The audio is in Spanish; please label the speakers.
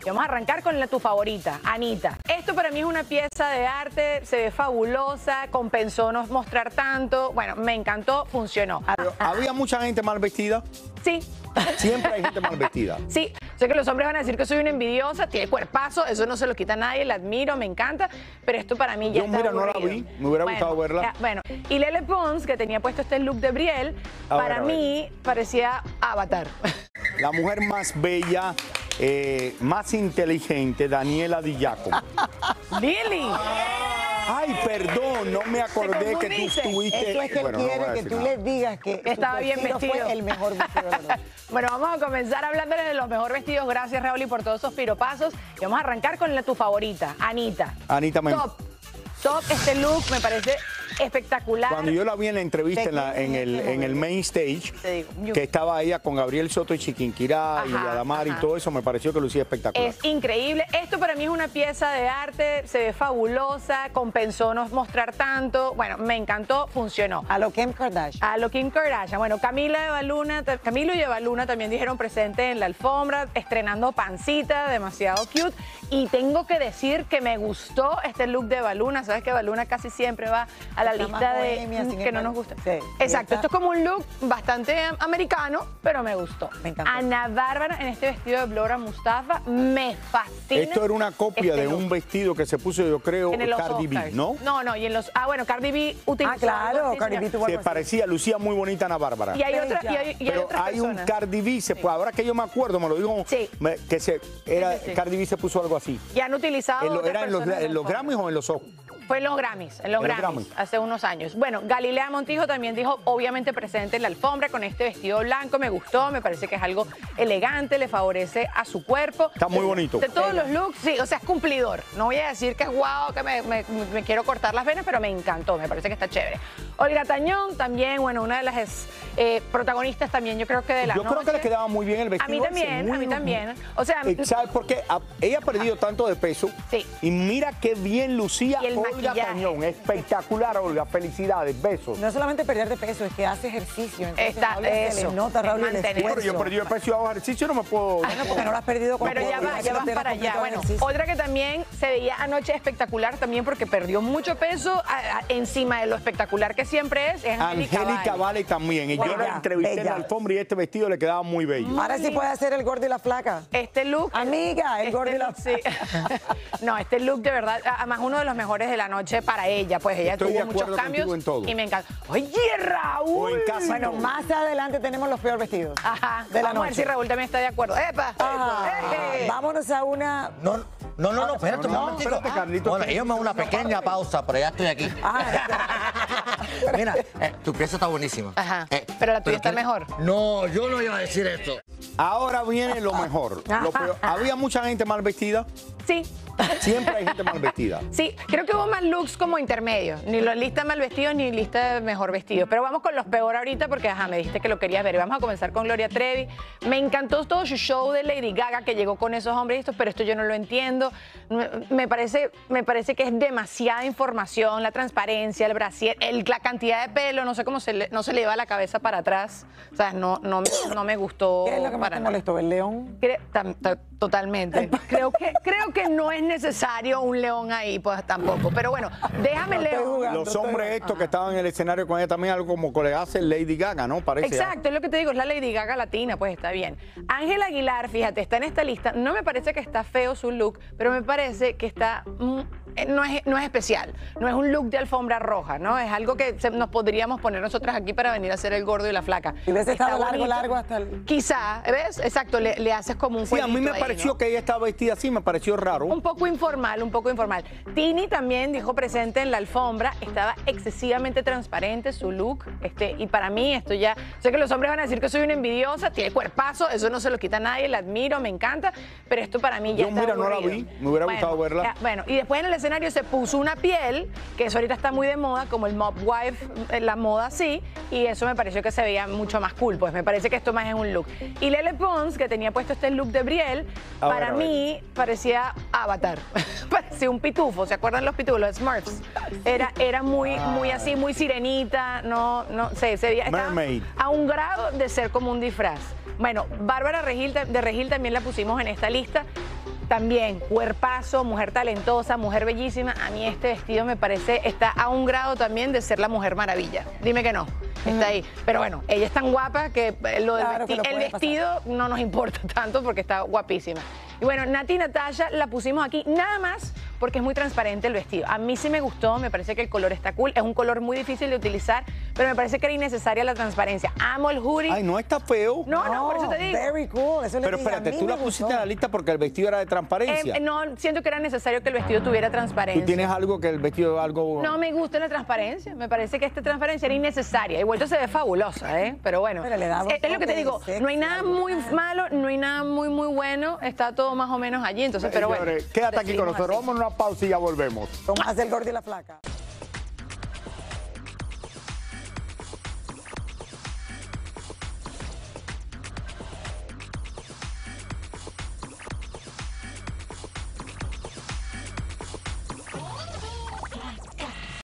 Speaker 1: Y vamos a arrancar con tu favorita, Anita. Esto para mí es una pieza de arte, se ve fabulosa, compensó no mostrar tanto. Bueno, me encantó, funcionó.
Speaker 2: ¿Había mucha gente mal vestida?
Speaker 1: Sí.
Speaker 2: Siempre hay gente mal vestida.
Speaker 1: Sí, sé que los hombres van a decir que soy una envidiosa, tiene cuerpazo, eso no se lo quita a nadie, la admiro, me encanta, pero esto para mí ya está
Speaker 2: mira,
Speaker 1: aburrido.
Speaker 2: no la vi, me hubiera gustado verla.
Speaker 1: Bueno, y Lele Pons, que tenía puesto este look de Brielle, para mí parecía Avatar.
Speaker 2: La mujer más bella, más inteligente, Daniela Di Giacomo.
Speaker 1: ¡Lili!
Speaker 2: Ay, perdón, no me acordé que tú estuviste.
Speaker 3: Eso es que él quiere que tú le digas que
Speaker 1: estaba bien vestido.
Speaker 3: Fue el mejor vestido de la noche.
Speaker 1: Bueno, vamos a comenzar hablándoles de los mejores vestidos. Gracias, Raúl, por todos esos piropazos. Y vamos a arrancar con tu favorita, Anita.
Speaker 2: Anita,
Speaker 1: Top, este look me parece espectacular.
Speaker 2: Cuando yo la vi en la entrevista en el main stage, que estaba ella con Gabriel Soto y Chiquinquirá y Adamar y todo eso, me pareció que lucía espectacular.
Speaker 1: Es increíble. Esto para mí es una pieza de arte, se ve fabulosa, compensó no mostrar tanto. Bueno, me encantó, funcionó.
Speaker 3: A lo Kim Kardashian.
Speaker 1: A lo Kim Kardashian. Bueno, Camilo y Eva Luna también dijeron presente en la alfombra, estrenando pancita, demasiado cute. Y tengo que decir que me gustó este look de Eva Luna. Sabes que Eva Luna casi siempre va a la lista de que no nos gusta. Sí, exacto, esto es como un look bastante americano, pero me gustó.
Speaker 3: Me encantó.
Speaker 1: Ana Bárbara en este vestido de Blora Mustafa me fascina.
Speaker 2: Esto era una copia de un vestido que se puso, yo creo, Cardi B, ¿no?
Speaker 1: No, y en los... bueno, Cardi B utilizó...
Speaker 3: claro, Cardi B tuvo
Speaker 2: se parecía, lucía muy bonita Ana Bárbara.
Speaker 1: Y hay otra,
Speaker 2: pero hay un Cardi B, ahora que yo me acuerdo, me lo dijo, Cardi B se puso algo así.
Speaker 1: Y han utilizado...
Speaker 2: ¿Era en los Grammys o en los Oscars?
Speaker 1: Fue en los Grammys, hace unos años. Bueno, Galilea Montijo también dijo, obviamente presente en la alfombra con este vestido blanco, me gustó, me parece que es algo elegante, le favorece a su cuerpo.
Speaker 2: Está muy bonito.
Speaker 1: De todos los looks, sí, o sea, es cumplidor. No voy a decir que es guau, que me quiero cortar las venas, pero me encantó, me parece que está chévere. Olga Tañón también, bueno, una de las protagonistas también, yo creo que de la noche.
Speaker 2: Yo creo que le quedaba muy bien el vestido.
Speaker 1: A mí también. O sea,
Speaker 2: ¿sabes por qué? Ella ha perdido tanto de peso.
Speaker 1: Sí.
Speaker 2: Y mira qué bien lucía Olga
Speaker 1: maquillaje.
Speaker 2: Tañón. Espectacular, Olga. Felicidades, besos.
Speaker 3: No solamente perder de peso, es que hace ejercicio. Entonces,
Speaker 1: eso.
Speaker 3: Se le nota, Raúl, el esfuerzo.
Speaker 2: Pero yo perdí el peso y hago ejercicio, no me puedo...
Speaker 3: no, porque no lo has perdido con
Speaker 1: Pero ya vas para allá. Bueno, otra que también se veía anoche espectacular también porque perdió mucho peso encima de lo espectacular que siempre es
Speaker 2: Angélica Vale también. Y yo la entrevisté en la alfombra y este vestido le quedaba muy bello.
Speaker 3: Ahora sí puede hacer el gordo y la flaca.
Speaker 1: Este look...
Speaker 3: Amiga, el gordo y la flaca.
Speaker 1: Sí. No, este look de verdad, además uno de los mejores de la noche para ella. Pues ella tuvo muchos cambios
Speaker 2: en todo.
Speaker 1: Y me encanta. Oye, Raúl.
Speaker 3: Bueno, más adelante tenemos los peores vestidos de la noche.
Speaker 1: Vamos a ver si Raúl también está de acuerdo. ¡Epa!
Speaker 3: Vámonos a una...
Speaker 4: No, espérate un momentico.
Speaker 2: Espérate, Carlito.
Speaker 4: Bueno, yo me hago una pequeña pausa, pero ya estoy aquí. Mira, tu pieza está buenísima.
Speaker 1: Pero la tuya está mejor.
Speaker 4: No, yo no iba a decir esto.
Speaker 2: Ahora viene lo mejor. Lo peor. ¿Había mucha gente mal vestida?
Speaker 1: Sí.
Speaker 2: Siempre hay gente mal vestida.
Speaker 1: Sí, creo que hubo más looks como intermedios. Ni lista de mal vestidos ni lista de mejor vestidos. Pero vamos con los peor ahorita porque me dijiste que lo querías ver. Vamos a comenzar con Gloria Trevi. Me encantó todo su show de Lady Gaga que llegó con esos hombres pero esto yo no lo entiendo. Me parece que es demasiada información, la transparencia, el brasier, la cantidad de pelo, no sé cómo no se le lleva la cabeza para atrás. O sea, no me gustó.
Speaker 3: ¿Qué es lo que más te molestó? ¿El león?
Speaker 1: Totalmente. Creo que no es necesario un león ahí, pues tampoco. Pero bueno, déjame león.
Speaker 2: Los hombres estos que estaban en el escenario con ella también algo como que le hace Lady Gaga, ¿no? Parece.
Speaker 1: Exacto, es lo que te digo, es la Lady Gaga latina, pues está bien. Ángela Aguilar, fíjate, está en esta lista. No me parece que está feo su look, pero me parece que está... No es especial, no es un look de alfombra roja, ¿no? Es algo que nos podríamos poner nosotras aquí para venir a hacer el gordo y la flaca.
Speaker 3: Y hubiese estado largo hasta el...
Speaker 1: Quizá, ¿ves? Exacto, le haces como un
Speaker 2: cuellito. Sí, a mí me pareció que ella estaba vestida así, me pareció raro.
Speaker 1: Un poco informal. Tini también dijo presente en la alfombra, estaba excesivamente transparente su look, y para mí esto ya... Sé que los hombres van a decir que soy una envidiosa, tiene cuerpazo, eso no se lo quita a nadie, la admiro, me encanta, pero esto para mí ya está aburrido.
Speaker 2: No la vi, me hubiera gustado verla.
Speaker 1: Bueno, y después en el escenario se puso una piel, que eso ahorita está muy de moda, como el mop wife, la moda así, y eso me pareció que se veía mucho más cool, pues me parece que esto más es un look. Y Lele Pons, que tenía puesto este look de Brielle, para mí parecía Avatar, parecía un pitufo, ¿se acuerdan los pitufos, los Smurfs? Era muy así, muy sirenita, no sé, se veía a un grado de ser como un disfraz. Bueno, Bárbara de Regil también la pusimos en esta lista. también, cuerpazo, mujer talentosa, mujer bellísima. A mí este vestido me parece, está a un grado también de ser la Mujer Maravilla. Dime que no. Está ahí. Pero bueno, ella es tan guapa que el vestido no nos importa tanto porque está guapísima. Y bueno, Nati y Natasha la pusimos aquí nada más porque es muy transparente el vestido. A mí sí me gustó, me parece que el color está cool. Es un color muy difícil de utilizar, pero me parece que era innecesaria la transparencia. Amo el hoodie.
Speaker 2: Ay, no está feo.
Speaker 1: No, por eso te digo.
Speaker 3: Very cool. Eso
Speaker 2: pero espérate, ¿tú la pusiste en la lista porque el vestido era de transparencia?
Speaker 1: No, siento que era necesario que el vestido tuviera transparencia.
Speaker 2: ¿Tú tienes algo que el vestido algo...?
Speaker 1: No me gusta la transparencia. Me parece que esta transparencia era innecesaria. Igual se ve fabulosa, ¿eh? Pero bueno,
Speaker 3: pero le da
Speaker 1: es lo que te digo. No hay nada muy malo, no hay nada muy bueno. Está todo más o menos allí. Entonces, pero bueno.
Speaker 2: Quédate aquí con nosotros. Vamos a una pausa y ya volvemos.
Speaker 3: Tomás el gordo y la flaca.